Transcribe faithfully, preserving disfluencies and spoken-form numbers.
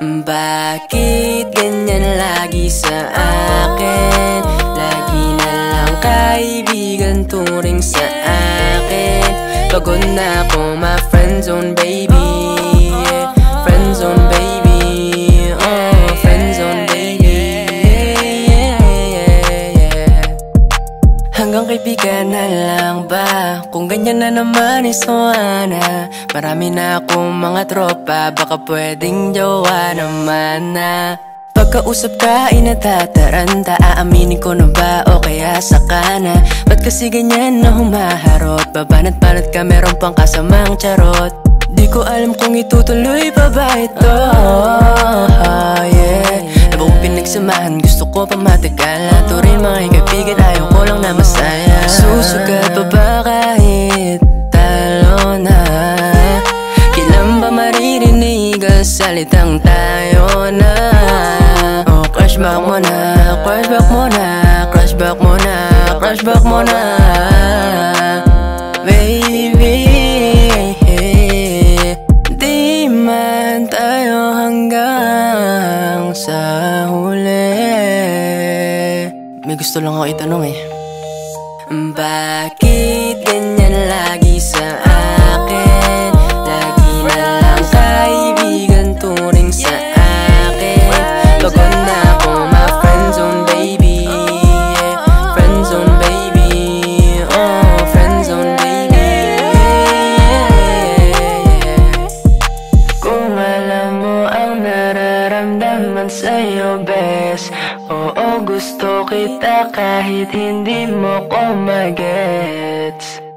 Bakit ganyan lagi sa akin? Lagi na lang kaibigan turing sa akin. Pagod na ako ma friendzone baby, friendzone baby, oh friendzone baby, yeah, yeah, yeah. Hanggang kaibigan na lang ba? Kung ganyan na naman isuana. Marami na akong mga tropa, baka pwedeng jowa naman na. Pagkausap ka ay natataranta, aaminin ko na ba o kaya saka na? Ba't kasi ganyan na humaharot? Babanat-banat ka meron pang kasamang charot. Di ko alam kung itutuloy pa ba ito, oh, yeah. Nabuong pinagsamahan, gusto ko pa matagal. Turin mga kaibigan, ayaw ko lang na masaya. Susugat pa ba kahit talo na? Kailan ba maririnig ang salitang tayo na? Oh, crush back mo na, crush back mo na, crush back mo na, crush back mo na, baby. Di man tayo hanggang sa huli. May gusto lang ako itanong eh. Bakit ganyan lagi sa akin? Lagi na lang kaibigan turing sa akin. Pagod na ako ma friendzone baby, friendzone baby, oh friendzone baby, yeah, yeah. Kung alam mo ang nararamdaman sa'yo bes, oo gusto kita kahit hindi mo ko magets.